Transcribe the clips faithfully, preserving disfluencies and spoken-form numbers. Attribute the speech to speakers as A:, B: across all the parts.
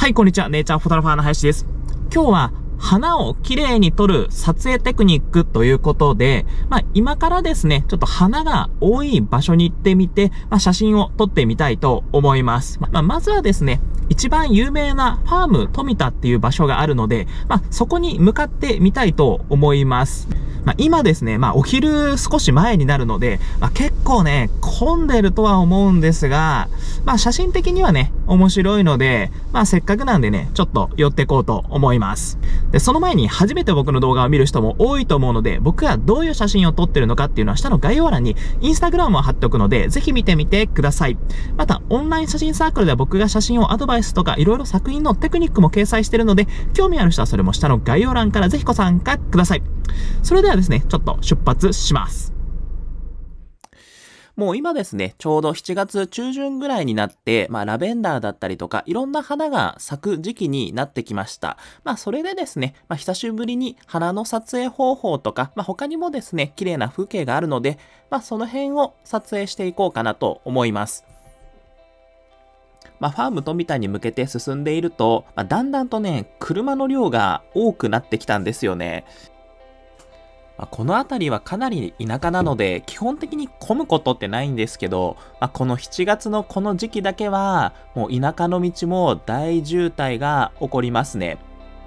A: はい、こんにちは。ネイチャーフォトグラファーの林です。今日は花を綺麗に撮る撮影テクニックということで、まあ今からですね、ちょっと花が多い場所に行ってみて、まあ写真を撮ってみたいと思います。まあまずはですね、一番有名なファーム富田っていう場所があるので、まあそこに向かってみたいと思います。まあ今ですね、まあお昼少し前になるので、まあ結構ね、混んでるとは思うんですが、まあ写真的にはね、面白いので、まあせっかくなんでね、ちょっと寄ってこうと思います。で、その前に初めて僕の動画を見る人も多いと思うので、僕がどういう写真を撮ってるのかっていうのは下の概要欄にインスタグラムを貼っておくので、ぜひ見てみてください。また、オンライン写真サークルでは僕が写真をアドバイスとかいろいろ作品のテクニックも掲載してるので、興味ある人はそれも下の概要欄からぜひご参加ください。それではですね、ちょっと出発します。もう今ですね、ちょうどしちがつちゅうじゅんぐらいになって、まあラベンダーだったりとか、いろんな花が咲く時期になってきました。まあそれでですね、まあ久しぶりに花の撮影方法とか、まあ他にもですね、綺麗な風景があるので、まあその辺を撮影していこうかなと思います。まあファーム富田に向けて進んでいると、まあ、だんだんとね、車の量が多くなってきたんですよね。この辺りはかなり田舎なので、基本的に混むことってないんですけど、まあ、このしちがつのこの時期だけは、もう田舎の道も大渋滞が起こりますね。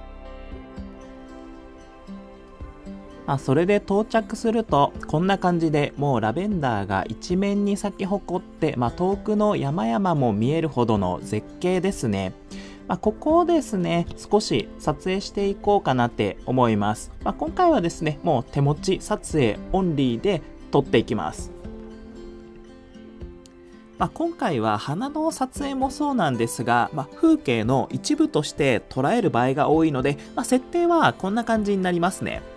A: まあ、それで到着すると、こんな感じでもうラベンダーが一面に咲き誇って、まあ、遠くの山々も見えるほどの絶景ですね。まあ、ここをですね、少し撮影していこうかなって思います。まあ、今回はですね、もう手持ち撮影オンリーで撮っていきます。まあ、今回は花の撮影もそうなんですが、まあ、風景の一部として捉える場合が多いので、まあ、設定はこんな感じになりますね。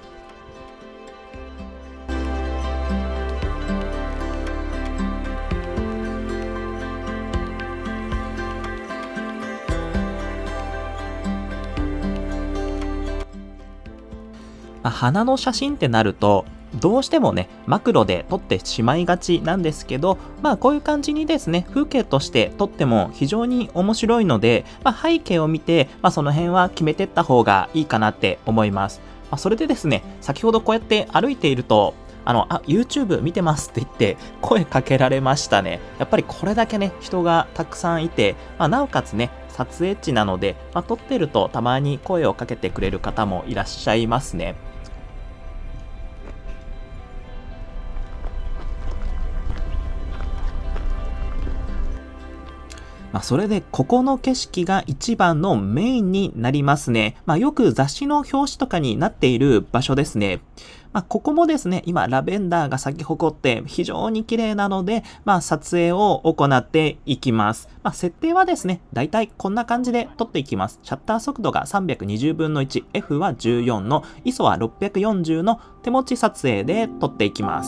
A: まあ、花の写真ってなると、どうしてもね、マクロで撮ってしまいがちなんですけど、まあこういう感じにですね、風景として撮っても非常に面白いので、まあ背景を見て、まあその辺は決めてった方がいいかなって思います。まあそれでですね、先ほどこうやって歩いていると、あの、あ、YouTube 見てますって言って声かけられましたね。やっぱりこれだけね、人がたくさんいて、まあなおかつね、撮影地なので、まあ撮ってるとたまに声をかけてくれる方もいらっしゃいますね。まあ、それで、ここの景色が一番のメインになりますね。まあ、よく雑誌の表紙とかになっている場所ですね。まあ、ここもですね、今、ラベンダーが咲き誇って非常に綺麗なので、まあ、撮影を行っていきます。まあ、設定はですね、だいたいこんな感じで撮っていきます。シャッター速度がさんびゃくにじゅうぶんのいち、エフ はじゅうよんの、アイエスオ はろっぴゃくよんじゅうの手持ち撮影で撮っていきます。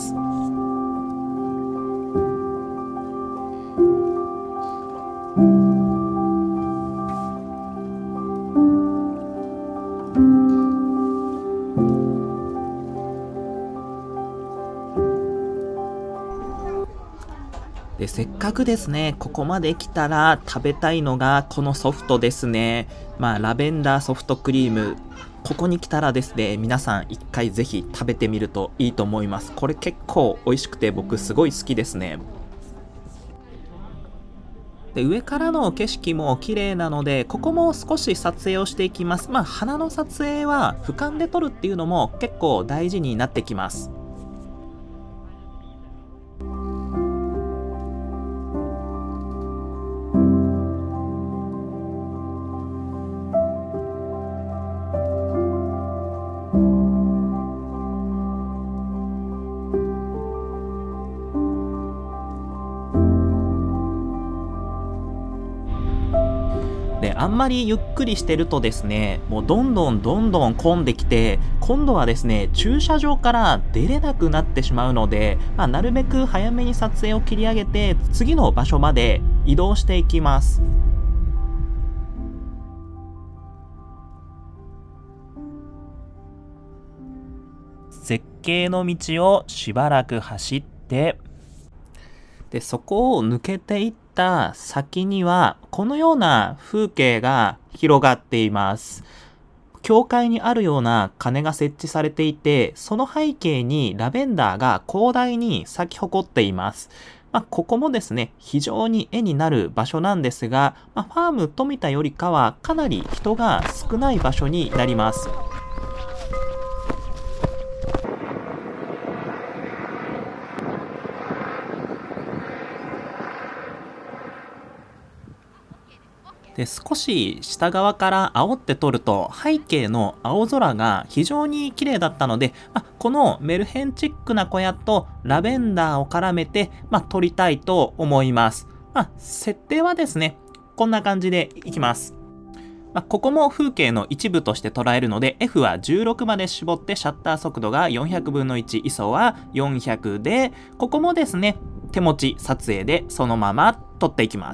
A: で、せっかくですね、ここまで来たら食べたいのがこのソフトですね。まあ、ラベンダーソフトクリーム。ここに来たらですね、皆さん一回ぜひ食べてみるといいと思います。これ結構美味しくて僕すごい好きですね。で、上からの景色も綺麗なので、ここも少し撮影をしていきます。まあ、花の撮影は俯瞰で撮るっていうのも結構大事になってきます。で、あんまりゆっくりしてるとですね、もうどんどんどんどん混んできて、今度はですね、駐車場から出れなくなってしまうので、まあ、なるべく早めに撮影を切り上げて、次の場所まで移動していきます。絶景の道をしばらく走って、で、そこを抜けていっ
B: た先には、このような風景が広がっています。教会にあるような鐘が設置されていて、その背景にラベンダーが広大に咲き誇っています。まあ、ここもですね、非常に絵になる場所なんですが、まあ、ファーム富田よりかはかなり人が少ない場所になります。で、少し下側から煽って撮ると背景の青空が非常に綺麗だったので、まあ、このメルヘンチックな小屋とラベンダーを絡めて、まあ、撮りたいと思います。まあ、設定はですね、こんな感じでいきます。まあ、ここも風景の一部として捉えるので エフ はじゅうろくまで絞ってシャッター速度がよんひゃくぶんのいち、アイエスオ はよんひゃくで、ここもですね、手持ち撮影でそのまま撮っていきます。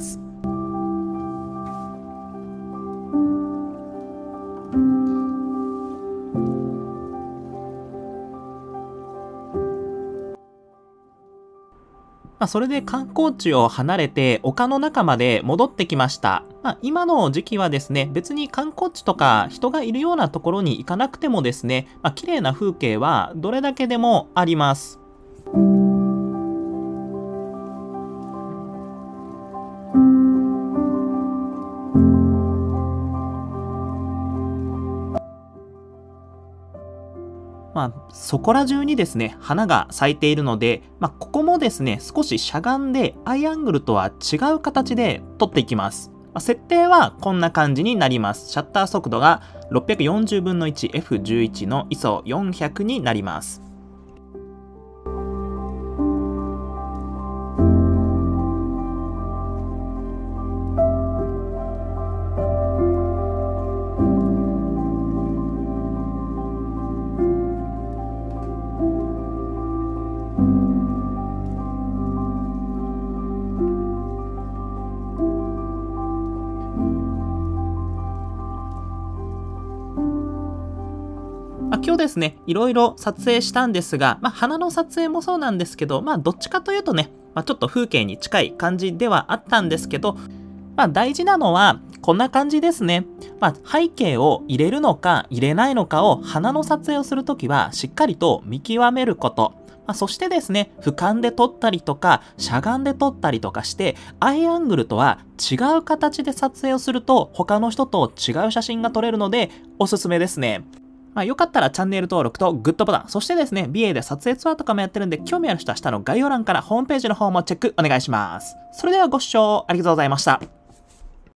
B: まあ、それで観光地を離れて丘の中まで戻ってきました。まあ、今の時期はですね、別に観光地とか人がいるようなところに行かなくてもですね、まあ、綺麗な風景はどれだけでもあります。まあ、そこら中にですね、花が咲いているので、まあ、ここもですね、少ししゃがんで、アイアングルとは違う形で撮っていきます。まあ、設定はこんな感じになります。シャッター速度がろっぴゃくよんじゅうぶんのいち、エフじゅういち の アイエスオ よんひゃくになります。まあ、今日ですね、いろいろ撮影したんですが、まあ、花の撮影もそうなんですけど、まあ、どっちかというとね、まあ、ちょっと風景に近い感じではあったんですけど、まあ、大事なのは、こんな感じですね。まあ、背景を入れるのか入れないのかを花の撮影をするときは、しっかりと見極めること。まあ、そしてですね、俯瞰で撮ったりとか、しゃがんで撮ったりとかして、アイアングルとは違う形で撮影をすると、他の人と違う写真が撮れるので、おすすめですね。まあ、よかったらチャンネル登録とグッドボタン、そしてですね、美瑛で撮影ツアーとかもやってるんで、興味ある人は下の概要欄からホームページの方もチェックお願いします。それではご視聴ありがとうございました。